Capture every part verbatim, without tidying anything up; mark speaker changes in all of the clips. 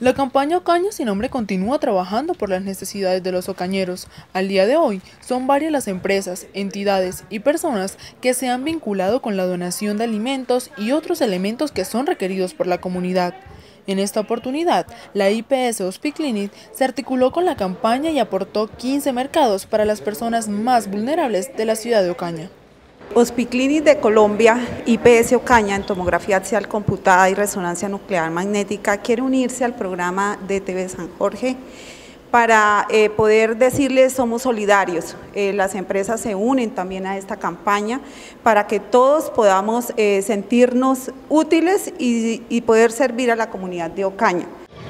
Speaker 1: La campaña Ocaña sin Hambre continúa trabajando por las necesidades de los ocañeros. Al día de hoy, son varias las empresas, entidades y personas que se han vinculado con la donación de alimentos y otros elementos que son requeridos por la comunidad. En esta oportunidad, la I P S Hospiclinic se articuló con la campaña y aportó quince mercados para las personas más vulnerables de la ciudad de Ocaña.
Speaker 2: Hospiclinic de Colombia, I P S Ocaña en tomografía axial computada y resonancia nuclear magnética quiere unirse al programa de T V San Jorge para eh, poder decirles somos solidarios. Eh, las empresas se unen también a esta campaña para que todos podamos eh, sentirnos útiles y, y poder servir a la comunidad de Ocaña.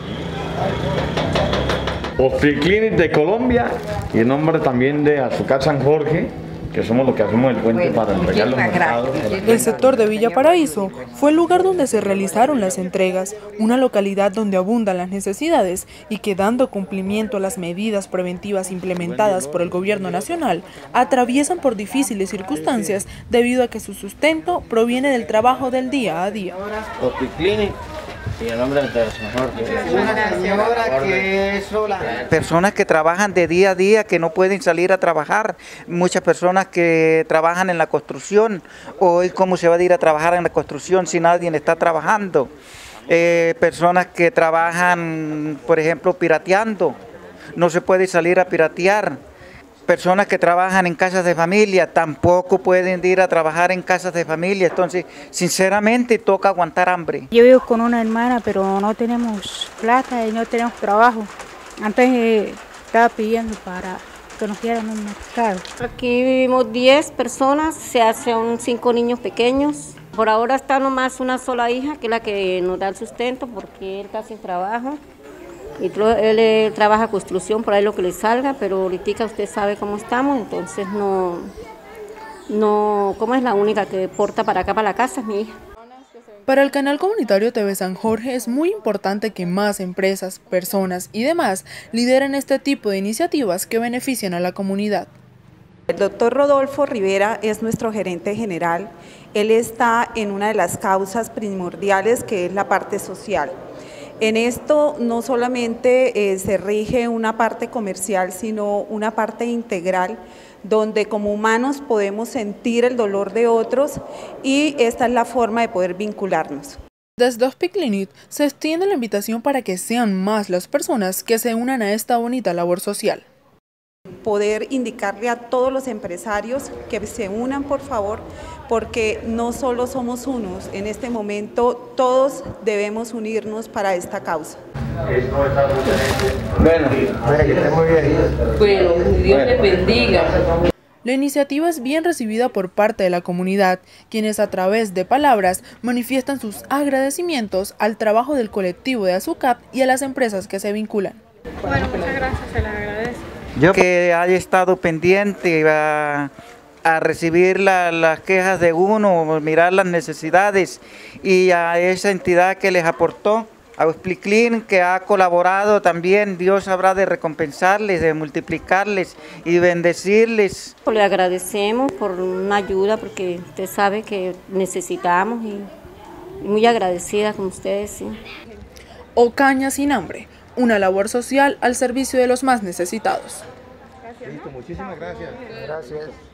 Speaker 3: Hospiclinic de Colombia y en nombre también de Azúcar San Jorge, que somos los que hacemos el puente bueno, para entregar los mercados.
Speaker 1: El sector de Villa Paraíso fue el lugar donde se realizaron las entregas, una localidad donde abundan las necesidades y que, dando cumplimiento a las medidas preventivas implementadas por el gobierno nacional, atraviesan por difíciles circunstancias debido a que su sustento proviene del trabajo del día a día.
Speaker 4: Hospiclinic y el nombre de San Jorge.
Speaker 5: Una señora que es sola.
Speaker 6: Personas que trabajan de día a día, que no pueden salir a trabajar, muchas personas que trabajan en la construcción. Hoy, ¿cómo se va a ir a trabajar en la construcción si nadie está trabajando? Eh, personas que trabajan, por ejemplo, pirateando, no se puede salir a piratear. Personas que trabajan en casas de familia tampoco pueden ir a trabajar en casas de familia, entonces sinceramente toca aguantar hambre.
Speaker 7: Yo vivo con una hermana, pero no tenemos plata y no tenemos trabajo. Antes eh, estaba pidiendo para que nos dieran un mercado.
Speaker 8: Aquí vivimos diez personas, se hacen cinco niños pequeños. Por ahora está nomás una sola hija, que es la que nos da el sustento, porque él está sin trabajo. Y él, él trabaja construcción, por ahí lo que le salga, pero ahorita usted sabe cómo estamos, entonces no, no, como es la única que porta para acá, para la casa, es mi hija.
Speaker 1: Para el canal comunitario T V San Jorge es muy importante que más empresas, personas y demás lideren este tipo de iniciativas que benefician a la comunidad.
Speaker 2: El doctor Rodolfo Rivera es nuestro gerente general. Él está en una de las causas primordiales, que es la parte social. En esto no solamente eh, se rige una parte comercial, sino una parte integral, donde como humanos podemos sentir el dolor de otros y esta es la forma de poder vincularnos.
Speaker 1: Desde Hospiclinic se extiende la invitación para que sean más las personas que se unan a esta bonita labor social.
Speaker 2: Poder indicarle a todos los empresarios que se unan, por favor, porque no solo somos unos, en este momento todos debemos unirnos para esta causa.
Speaker 4: Bueno, muy bien.
Speaker 9: Bueno, Dios les bendiga.
Speaker 1: La iniciativa es bien recibida por parte de la comunidad, quienes a través de palabras manifiestan sus agradecimientos al trabajo del colectivo de ASUCAP y a las empresas que se vinculan.
Speaker 7: Bueno, muchas gracias, se les agradece.
Speaker 6: Yo que haya estado pendiente a, a recibir la, las quejas de uno, mirar las necesidades, y a esa entidad que les aportó, a Hospiclinic, que ha colaborado también, Dios habrá de recompensarles, de multiplicarles y bendecirles.
Speaker 8: Le agradecemos por una ayuda, porque usted sabe que necesitamos y, y muy agradecida con ustedes. Sí.
Speaker 1: Ocaña sin Hambre, una labor social al servicio de los más necesitados.
Speaker 5: Listo, muchísimas gracias.
Speaker 4: Gracias.